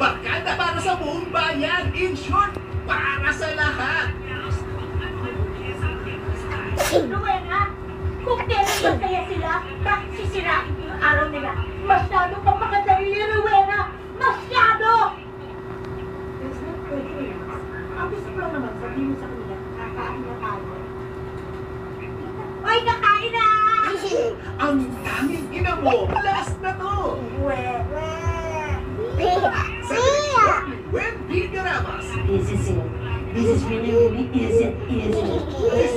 Barkada para sa buong bayan. In short, para sa lahat. Rowena, kung kailan kaya sila, bakit sisirain yung araw nila? Masyado kang makadali, Rowena! Masyado! There's no preference. Ang gusto ko lang naman, sabihin mo sa kanila, kakain na tayo. Oy, kakain na! Ang tanging ina mo, last na to. Sa direksyon ni Wendy Garamas. This is it. This is really, really is it, is it?